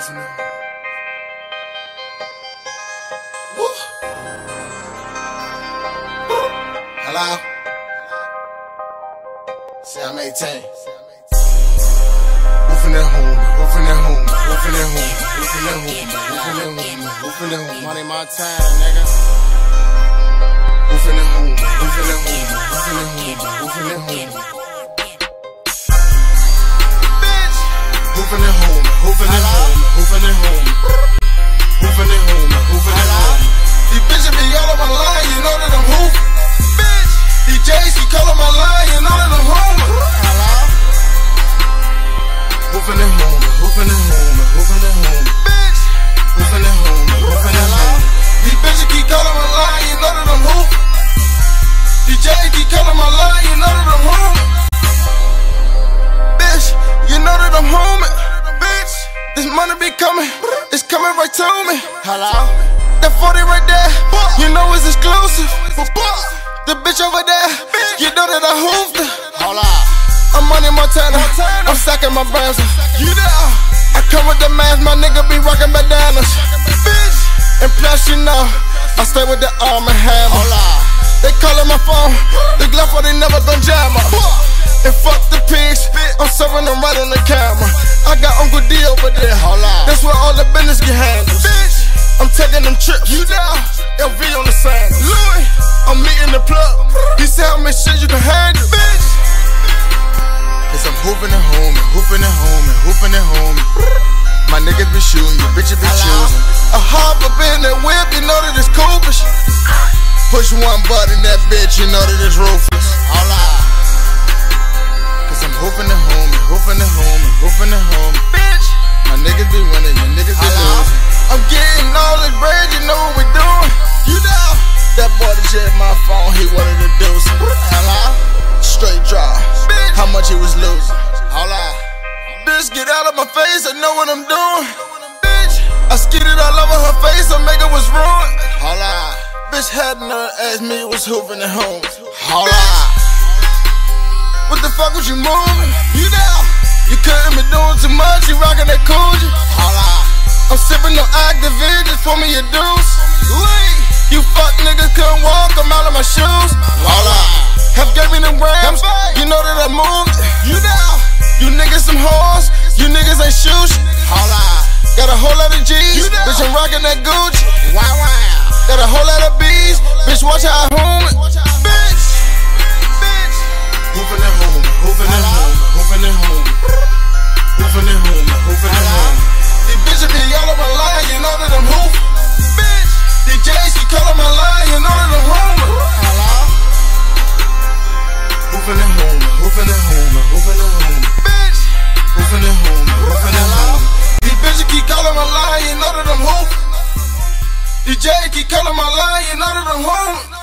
from them. Woo. Hello? Say I'm 18. Who from that home? Who from that home? Who from that home? Who from that home? Who from that home? Who from that home? Money Montana, nigga. Who from that home? Who from that home? Who from that home? Who from that home? Bitch. Who from that home? Who from that home? Who from that home? Who from that home? Who from that home? These bitches be all on my line, you know that I'm hoof. Bitch. These J's keep calling my line, you know that I'm home. Hello. Who from that home? Who from that home? Who from that home? Bitch. Who from that home? Who from that home? These bitches keep calling my line, you know that I'm hoof. These J's keep calling my line, you know that I'm home. Bitch, you know that I'm home. Bitch. This money be coming, it's coming right to me. Hello. That 40 right there, you know it's exclusive. The bitch over there, you know that I hoofed her. Hold up. I'm Money Montana, I'm stacking my brands. You there? I come with the mask, my nigga be rockin' bandanas. Bitch. And plus you know, I stay with the arm and hammer. Hold up. They callin' my phone, the glove for they never gon' jam her. And fuck the pigs, I'm serving them right on the camera. I got Uncle D over there, Hold up. that's where all the business get handled. Bitch. I'm taking them trips, You there? LV on the sand. Louis. I'm meeting the plug, he said how much shit you can handle. Bitch. Cause I'm hooping at home, and hooping at home, and hooping at home. My niggas be shooting, your bitches be choosing. I hop up in that whip, you know that it's Coopish. Push one button, that bitch, you know that it's ruthless. Hold up. Cause I'm hooping at home, and hooping at home, and hooping at home. Bitch. My niggas be winning, your niggas be losing. I'm getting all this bread, you know what we doing. You there? That boy that checked my phone, he wanted to do some. Hello. Straight draw, Bitch. how much he was losing. Hold up. Bitch, get out of my face, I know what I'm doing. Bitch. I skidded all over her face, I make it was ruined. Hold up. Bitch had nerve asked me was hooping at home. Hold up. What the fuck was you moving? You there? You couldn't be doing too much, you rockin' that Coogee. Hold up. I'm sipping on Activate, just pour me a deuce. Lee. You fuck niggas couldn't walk, I'm out of my shoes. Hold up. Have gave me them grams, you know that I moved. You there? You niggas some whores, you niggas ain't shoes. Hold up. Got a whole lot of G's, You know. bitch I'm rockin' that Gucci. Wow, wow. Got a whole lot of B's, bitch watch how I home it. Bitch. Bitch. Hoopin' at home, hoopin' at home, hoopin' at home. Hoopin' at home, hoopin' at home. These bitches be all on my line, you know that I'm hoof. Bitch. These J's keep calling my line, you know that I'm home. Hello. Hoopin' at home, hoopin' at home, hoopin' at home. Bitch. Hoopin' at home, hoopin' at home. These bitches keep calling my line, you know that I'm hoof. These J's keep calling my line, you know that I'm home.